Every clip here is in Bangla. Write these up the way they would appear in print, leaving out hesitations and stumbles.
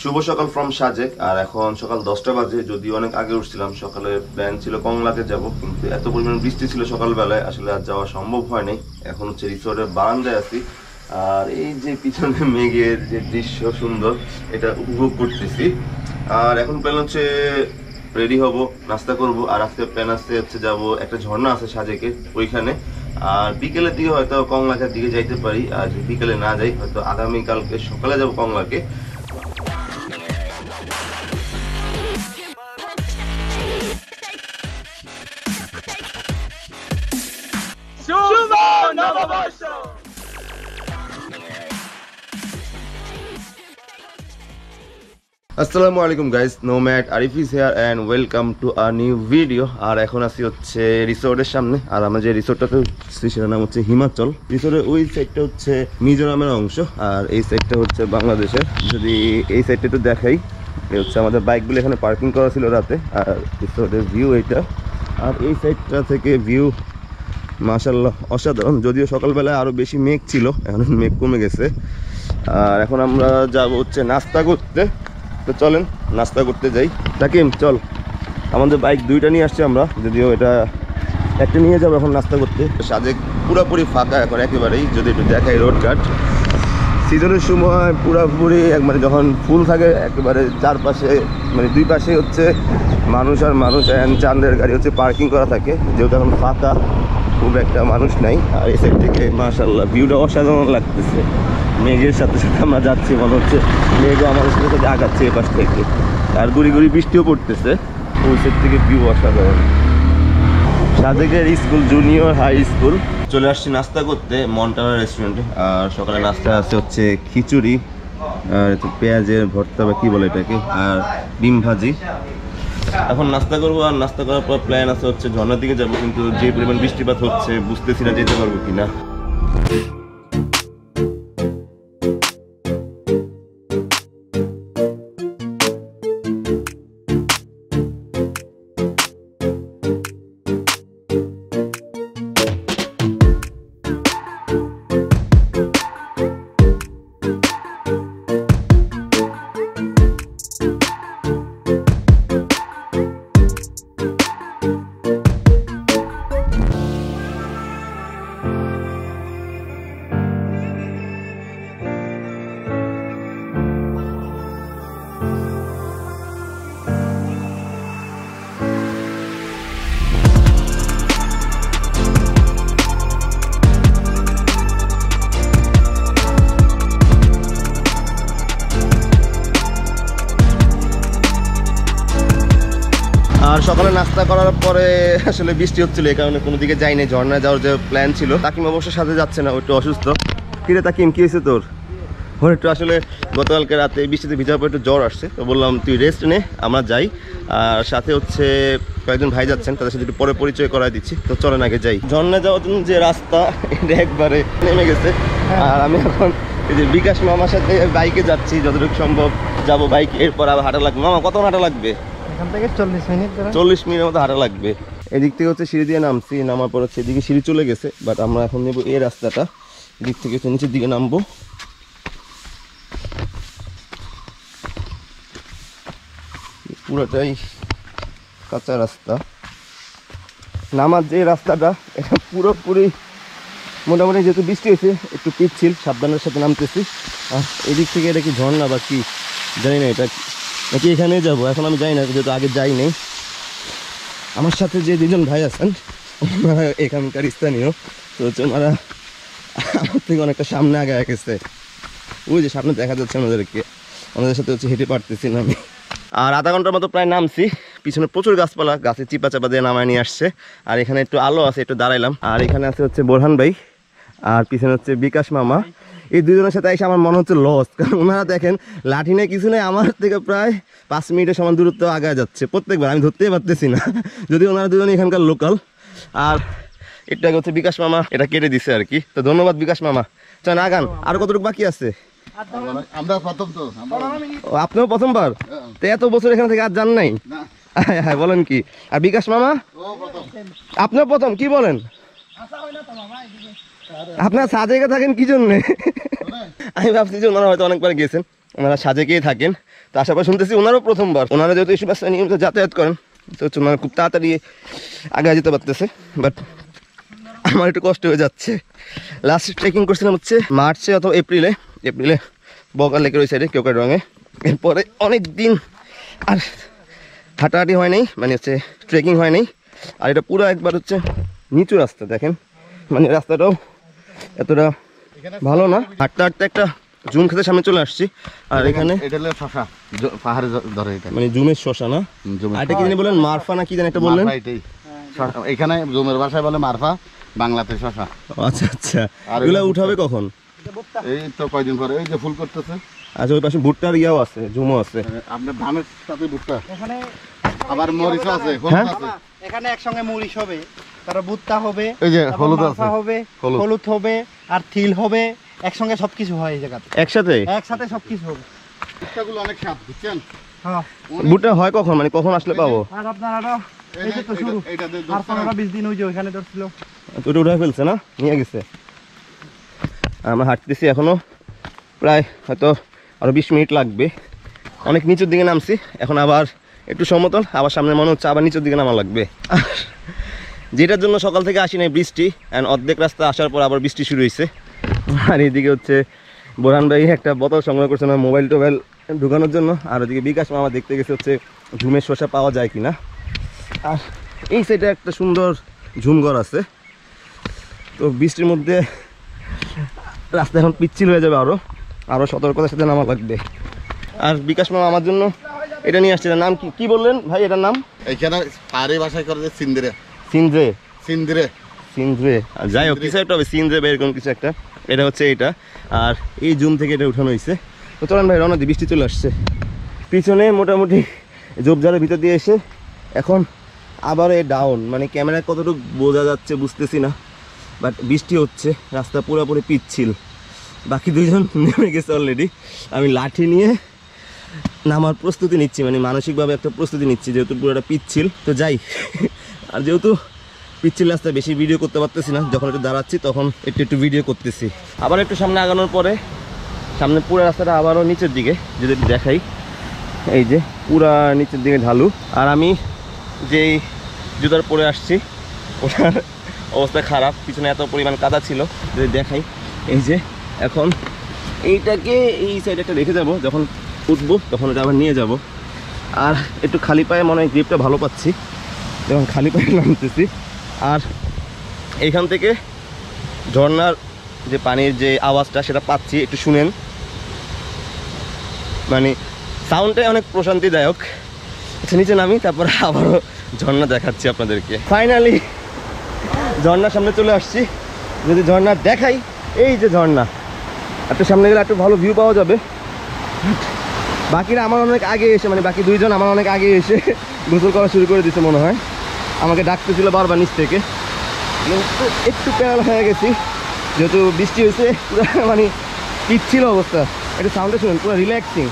শুভ সকাল ফ্রম সাজেক। আর এখন সকাল 10টা বাজে, যদিও অনেক আগে উঠছিলাম। সকালে প্ল্যান ছিল কংলাতে যাব, কিন্তু এত পরিমাণ বৃষ্টি ছিল সকালবেলায়, আসলে আর যাওয়া সম্ভব হয় নাই। এখন হচ্ছে রিসোর্টের বারান্দায় আছি, আর এই যে পিছনে মেঘের যে দৃশ্য সুন্দর, এটা উপভোগ করতেছি। আর এখন প্ল্যান হচ্ছে রেডি হব, নাস্তা করব। আর আজকে প্ল্যান আছে হচ্ছে যাব, একটা ঝর্ণা আছে সাজেকে ওইখানে। আর বিকেলের দিকে হয়তো কংলাকার দিকে যাইতে পারি, আর যদি বিকেলে না যাই হয়তো আগামীকালকে সকালে যাব কংলাকে। আসসালামু আলাইকুম guys, NoMad Arif is here and welcome to a new video। আর এখন আছি হচ্ছে রিসোর্টের সামনে। আর আমরা যে রিসোর্টটাতে সেটার নাম হচ্ছে হিমাচল। রিসোর্টের ওই সাইডটা হচ্ছে মিজোরামের অংশ, আর এই সাইডটা হচ্ছে বাংলাদেশের। যদি এই সাইডটা একটু দেখাই, এই হচ্ছে আমাদের বাইকগুলো এখানে পার্কিং করা ছিল রাতে। আর রিসোর্টের ভিউ এইটা, আর এই সাইডটা থেকে ভিউ মাশাআল্লাহ অসাধারণ। যদিও সকালবেলায় আরও বেশি মেঘ ছিল, এখন মেঘ কমে গেছে। আর এখন আমরা যাব হচ্ছে নাস্তা করতে। তো চলেন নাস্তা করতে যাই। তাকিম চল, আমাদের বাইক দুইটা নিয়ে আসছি আমরা, যদিও এটা একটা নিয়ে যাবো এখন নাস্তা করতে। সাজেক পুরোপুরি ফাঁকা এখন একেবারেই। যদি একটু দেখাই রোডঘাট, সিজনের সময় পুরোপুরি একবারে যখন ফুল থাকে একেবারে চারপাশে, মানে দুই পাশে হচ্ছে মানুষ আর মানুষ, চাঁদের গাড়ি হচ্ছে পার্কিং করা থাকে। যেহেতু এখন ফাঁকা, খুব একটা মানুষ নাই। আর এই সাইড থেকে মাশাআল্লাহ ভিউটা অসাধারণ লাগতেছে। মেঘের সাথে সাথে আমরা যাচ্ছি, মনে হচ্ছে মেঘও আমাদের সাথে সাথে আগাচ্ছে এ পাশ থেকে। আর গুড়ি গুড়ি বৃষ্টিও পড়তেছে, ওই সাইড থেকে ভিউ অসাধারণ। সাজেকের স্কুল জুনিয়র হাই স্কুল। চলে আসছি নাস্তা করতে মন্টানা রেস্টুরেন্টে। আর সকালে নাস্তা আছে হচ্ছে খিচুড়ি, আর পেঁয়াজের ভর্তা বা কী বলে এটাকে, আর ডিম ভাজি। এখন নাস্তা করবো, আর নাস্তা করার পর প্ল্যান আছে হচ্ছে ঝর্ণার দিকে যাবো, কিন্তু যে পরিমাণ বৃষ্টিপাত হচ্ছে বুঝতেছি না যেতে পারবো কিনা। আর সকালে নাস্তা করার পরে আসলে বৃষ্টি হচ্ছিল, এই কারণে কোনো দিকে যাইনি। ঝর্ণায় যাওয়ার যে প্ল্যান ছিল। তাকিম অবশ্য সাথে যাচ্ছে না, ও একটু অসুস্থ। কিরে তাকিম, কি হয়েছে তোর? ওর একটু আসলে গতকালকে রাতে বৃষ্টিতে ভিজার পর একটু জ্বর আসছে। তো বললাম তুই রেস্ট নে, আমরা যাই। আর সাথে হচ্ছে কয়েকজন ভাই যাচ্ছেন, তাদের সাথে একটু পরে পরিচয় করাই দিচ্ছি। তো চলেন আগে যাই। ঝর্ণায় যাওয়ার জন্য যে রাস্তা, এটা একবারে নেমে গেছে। আর আমি এখন এই যে বিকাশ মামার সাথে বাইকে যাচ্ছি, যতটুকু সম্ভব যাবো বাইকে। এরপর আবার হাঁটা লাগবে। মামা কত হাঁটা লাগবে? এখান থেকে 40 মিনিটের মতো হাঁটা লাগবে। এদিক থেকে হচ্ছে সিঁড়ি দিয়ে নামছি, নামার পর হচ্ছে এদিকে সিঁড়ি চলে গেছে। বাট আমরা এখন নেবো এই রাস্তাটা, এদিক থেকে হচ্ছে নিচের দিকে নামবো। পুরোটাই কাঁচা রাস্তা। নামার যে রাস্তাটা, এটা পুরোপুরি মোটামুটি, যেহেতু বৃষ্টি হয়েছে একটু পিচ্ছিল, সাবধানের সাথে নামতেছি। আর এদিক থেকে এটা কি ঝর্ণা বা কি জানি না, এটা নাকি এখানেই যাবো এখন আমি জানি না, যেহেতু আগে যাই নেই। আমার সাথে যে দুজন ভাই আছেন ওনারা এখানকার স্থানীয়, তো হচ্ছে ওনারা আমার থেকে অনেকটা সামনে আগে গেছে। ওই যে সামনে দেখা যাচ্ছে ওনাদেরকে, ওনাদের সাথে হচ্ছে হেঁটে পারতেছি না আমি। আর আধা ঘন্টার মতো প্রায় নামছি। পিছনে প্রচুর গাছপালা, গাছে চিপা চাপা দিয়ে নামায় নিয়ে আসছে। আর এখানে একটু আলো আছে, একটু দাঁড়াইলাম। আর এখানে আছে হচ্ছে বোরহান ভাই, আর পিছনে হচ্ছে বিকাশ মামা। এই দুজনের সাথে এসে আমার মনে হচ্ছে লস, কারণ ওনারা দেখেন লাঠি নেই কিছু নেই, আমার থেকে প্রায় 5 মিনিটের সমান দূরত্ব আগায় যাচ্ছে প্রত্যেকবার। আমি ধরতেই পারতেছি না, যদি ওনারা দুজন এখানকার লোকাল। আর এটা হচ্ছে বিকাশ মামা, এটা কেটে দিছে আর কি। তো ধন্যবাদ বিকাশ মামা। চল আগান, আর কতটুকু বাকি আছে? আপনিও প্রথমবার? তো এত বছর এখান থেকে আর যান নাই? হ্যাঁ বলেন কি? আর বিকাশ মামা আপনিও প্রথম? কি বলেন? আপনার সাজেকে থাকেন কি জন্যে? আমি ভাবছি যে ওনারা হয়তো অনেকবার গেছেন। ওনারা সাজেকেই থাকেন। তো আশেপাশে শুনতেছি ওনারও প্রথমবার, ওনারা যেহেতু এইসব রাস্তায় নিয়মিত যাতায়াত করেন তো হচ্ছে ওনারা খুব তাড়াতাড়ি আগে যেতে পারতেছে, বাট আমার একটু কষ্ট হয়ে যাচ্ছে। লাস্ট ট্রেকিং করছিলাম হচ্ছে মার্চে অথবা এপ্রিলে বকা লেকের ওই সাইডে কেউকার রঙে। এরপরে অনেক দিন আর হাঁটাহাঁটি হয় নাই, মানে হচ্ছে ট্রেকিং হয় নাই। আর এটা পুরো একবার হচ্ছে নিচু রাস্তা, দেখেন মানে রাস্তাটাও এতটা ভালো না। হাঁটতে হাঁটতে একটা জুম খেতে সামনে চলে আসছি। আর এখানে পাহাড়ে ধরে এটা মানে জুমের শশা না, এটা কি জানি বলেন মারফা না কি জানি একটা বললেন, এখানে জুমের ভাষায় বলে মারফা, বাংলাতে শশা। আচ্ছা আচ্ছা, এগুলো উঠাবে কখন? এই তো কয়দিন পরে, এই যে ফুল করতেছে। আচ্ছা, ওই পাশে ভুট্টার ইয়াও আছে, জুমও আছে। আপনার ধানের সাথে ভুট্টা, এখানে আবার মরিচ আছে, হ্যাঁ? এখানে একসঙ্গে মরিচ হবে, তারপর ভুট্টা হবে, এই যে তারপর হলুদ মালপা আছে, হবে, হলুদ হবে আর তিল হবে, একসঙ্গে সবকিছু হয় এই জায়গাতে, একসাথে সবকিছু হবে। ভুট্টাগুলো অনেক স্বাদ, বুঝছেন? হ্যাঁ, ভুট্টা হয় কখন, মানে কখন আসলে পাবো? আর আপনার আরো এই যে তো শুরু, আর 15-20 দিন ওই যে ওইখানে ধরছিল, ওটা উঠে ফেলছে না, নিয়ে গেছে। আমরা হাঁটতেছি এখনো প্রায় হয়তো আরো 20 মিনিট লাগবে। অনেক নিচের দিকে নামছি, এখন আবার একটু সমতল, আবার সামনে মনে হচ্ছে আবার নিচের দিকে নামা লাগবে। যেটার জন্য সকাল থেকে আসি নাই, বৃষ্টি, অ্যান্ড অর্ধেক রাস্তা আসার পর আবার বৃষ্টি শুরু হয়েছে। আর এইদিকে হচ্ছে বোরহান ভাই একটা বোতল সংগ্রহ করছে না মোবাইল টোবাইল ঢুকানোর জন্য। আর ওদিকে বিকাশ মামা দেখতে গেছে হচ্ছে ঝুমের শসা পাওয়া যায় কিনা। আর এই সাইডে একটা সুন্দর ঝুমঘর আছে। তো বৃষ্টির মধ্যে রাস্তা এখন পিচ্ছিল হয়ে যাবে, আরও সতর্কতার সাথে নামা লাগবে। আর বিকাশ মামা আমার জন্য এটা নিয়ে আসছে, এটার নাম কি বললেন ভাই? এটার নাম এইখানে পাহাড়ি ভাষায় করে সিন্দ্রে সিন্দ্রে সিন্দ্রে সিন্দ্রে যাই হোক কিছু একটা হবে, সিন্দ্রে বা এরকম কিছু একটা। এটা হচ্ছে এইটা, আর এই জুম থেকে এটা উঠানো হয়েছে। তো চলেন ভাই রওনা দিই, বৃষ্টি চলে আসছে। পিছনে মোটামুটি ঝোপঝাড়ের ভিতর দিয়ে এসে এখন আবার এই ডাউন, মানে ক্যামেরায় কতটুকু বোঝা যাচ্ছে বুঝতেছি না, বাট বৃষ্টি হচ্ছে, রাস্তা পুরোপুরি পিচ্ছিল। বাকি দুইজন নেমে গেছে অলরেডি। আমি লাঠি নিয়ে নামার প্রস্তুতি নিচ্ছি, মানে মানসিকভাবে একটা প্রস্তুতি নিচ্ছি, যেহেতু পুরোটা পিচ্ছিল। তো যাই, আর যেহেতু পিচ্ছিল রাস্তায় বেশি ভিডিও করতে পারতেছি না, যখন একটু দাঁড়াচ্ছি তখন একটু ভিডিও করতেছি। আবার একটু সামনে আগানোর পরে সামনে পুরো রাস্তাটা আবারও নিচের দিকে যদি একটু দেখাই, এই যে পুরা নিচের দিকে ঢালু। আর আমি যেই জুতার পরে আসছি ওটার অবস্থা খারাপ, পিছনে এত পরিমাণ কাদা ছিল। যদি দেখাই, এই যে এখন এইটাকে এই সাইডে একটা রেখে যাব, যখন উঠবো তখন এটা আবার নিয়ে যাব। আর একটু খালি পায়ে মনে হয় গ্রিপটা ভালো পাচ্ছি যখন খালি পায়ে নামতেছি। আর এইখান থেকে ঝর্নার যে পানির যে আওয়াজটা সেটা পাচ্ছি, একটু শুনেন, মানে সাউন্ডটাই অনেক প্রশান্তিদায়ক। আচ্ছা নিচে নামি, তারপর আবারও ঝর্ণা দেখাচ্ছি আপনাদেরকে। ফাইনালি ঝর্ণার সামনে চলে আসছি। যদি ঝর্ণা দেখাই, এই যে ঝর্ণা, একটু সামনে গেলে একটু ভালো ভিউ পাওয়া যাবে। বাকিরা আমার অনেক আগে এসে, মানে বাকি দুইজন আমার অনেক আগে এসে গোসল করা শুরু করে দিচ্ছে মনে হয়। আমাকে ডাকতেছিল বারবার নিচ থেকে, কিন্তু একটু প্যারাল হয়ে গেছি যেহেতু বৃষ্টি হয়েছে, পুরো মানে পিচ্ছিল অবস্থা। একটু সাউন্ডে শুনুন, পুরো রিল্যাক্সিং।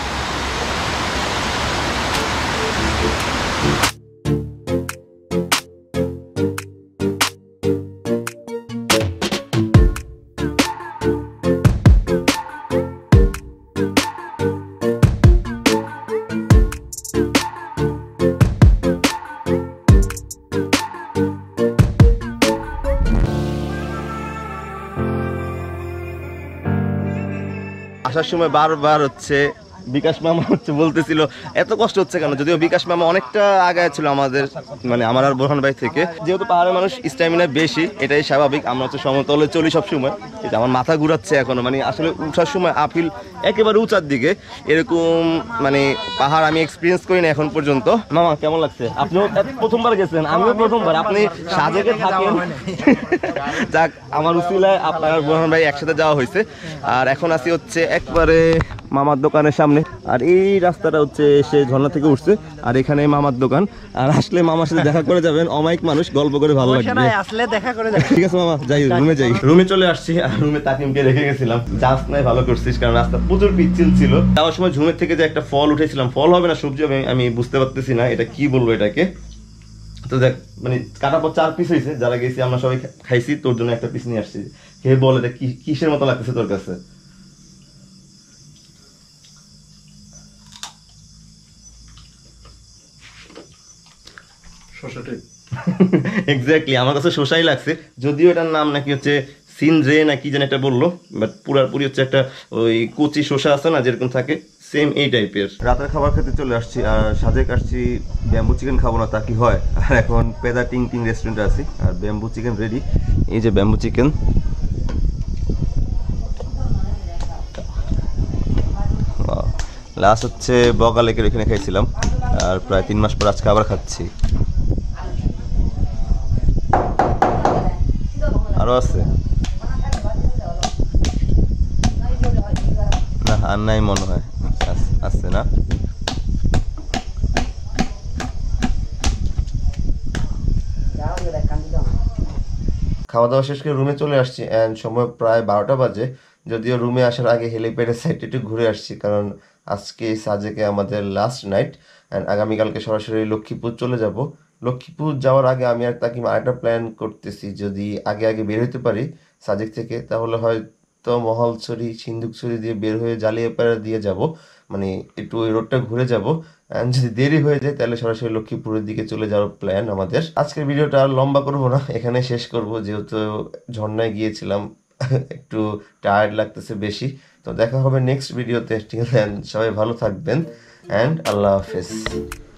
আসার সময় বারবার হচ্ছে বিকাশ মামা হচ্ছে বলতেছিল এত কষ্ট হচ্ছে কেন, যদিও বিকাশ মামা অনেকটা আগায় ছিল আমাদের, মানে আমার আর বোরহান ভাই থেকে। যেহেতু পাহাড়ের মানুষ স্ট্যামিনা বেশি, এটাই স্বাভাবিক। আমরা হচ্ছে সমতলে চলি সবসময়। এটা আমার মাথা ঘুরাচ্ছে এখনো, মানে আসলে উঠার সময় আপিল একেবারে উঁচার দিকে, এরকম মানে পাহাড় আমি এক্সপিরিয়েন্স করি না এখন পর্যন্ত। মামা কেমন লাগছে? আপনিও প্রথমবার গেছেন, আমিও প্রথমবার। আপনি সাজেকে থাকেন, যাক আমার উসিলায় আপনার বোরহান ভাই একসাথে যাওয়া হয়েছে। আর এখন আসি হচ্ছে একবারে মামার দোকানের সামনে। আর এই রাস্তাটা হচ্ছে সে ঝর্ণা থেকে উঠছে, আর এখানে মামার দোকান। আর আসলে মামার সাথে দেখা করে যাবেন, অমায়িক মানুষ, গল্প করে ভালো লাগবে। আসলে দেখা করে যাবেন। ঠিক আছে মামা, যাই রুমে যাই। রুমে চলে আসছি, আর রুমে তাকিমকে রেখে গেছিলাম। জাস্ট নাই, ভালো করছিস, কারণ রাস্তা প্রচুর পিচ্ছিল ছিল। যাওয়ার সময় ঝুমের থেকে যে একটা ফল উঠেছিলাম, ফল হবে না সবজি হবে, আমি বুঝতে পারতেছি না এটা কি বলবো এটাকে। তো দেখ, মানে কাটার পর 4 পিস হয়েছে, যারা গেছি আমরা সবাই খাইছি, তোর জন্য একটা পিস নিয়ে আসছি। খেয়ে বল এটা কিসের মতো লাগতেছে তোর কাছে? এক্স্যাক্টলি আমার কাছে শোষাই লাগছে, যদিও এটার নাম নাকি হচ্ছে সিনরে নাকি যেন এটা বললো, বাট পুরাপুরি হচ্ছে একটা ওই কচি শসা আছে না যেরকম থাকে, সেম এই টাইপের। রাতের খাবার খেতে চলে আসছি, আর সাজেক আসছি, ব্যাম্বু চিকেন খাবো না তা কি হয়, আর এখন পেদা টিং টিং রেস্টুরেন্টে আছি, আর ব্যাম্বু চিকেন রেডি। এই যে ব্যাম্বু চিকেন, লাস্ট হচ্ছে বগা লেকের এখানে খাইছিলাম, আর প্রায় 3 মাস পর আজকে আবার খাচ্ছি। আরো আছে না, আর নাই মনে হয়, আছে না। খাওয়া দাওয়া শেষ করে রুমে চলে আসছি, অ্যান্ড সময় প্রায় 12টা বাজে। যদিও রুমে আসার আগে হেলিপ্যাডের সাইডে একটু ঘুরে আসছি, কারণ আজকে সাজেকে আমাদের লাস্ট নাইট, অ্যান্ড আগামীকালকে সরাসরি লক্ষ্মীপুর চলে যাব। লক্ষ্মীপুর যাওয়ার আগে আমি আর তাকে আরেকটা প্ল্যান করতেছি, যদি আগে আগে বের হতে পারি সাজেক থেকে, তাহলে হয়তো মহলছড়ি সিন্দুকছড়ি দিয়ে বের হয়ে জালিয়াপাড়া দিয়ে যাব, মানে একটু ওই রোডটা ঘুরে যাব। অ্যান্ড যদি দেরি হয়ে যায় তাহলে সরাসরি লক্ষ্মীপুরের দিকে চলে যাওয়ার প্ল্যান আমাদের। আজকের ভিডিওটা আর লম্বা করবো না, এখানে শেষ করব, যেহেতু ঝর্ণায় গিয়েছিলাম, একটু টায়ার্ড লাগতেছে বেশি। তো দেখা হবে নেক্সট ভিডিওতে, ঠিক আছে? সবাই ভালো থাকবেন, অ্যান্ড আল্লাহ হাফেজ।